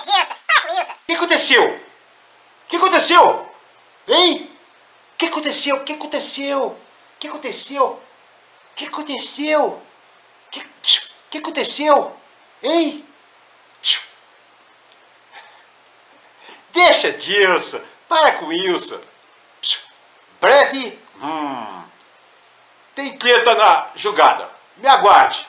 Dilson. Wilson. O que aconteceu? O que aconteceu? Hein? O que aconteceu? O que aconteceu? O que aconteceu? O que aconteceu? O que aconteceu? Hein? Deixa, Dilson. Para com isso. Breve. Tem treta na jogada. Me aguarde.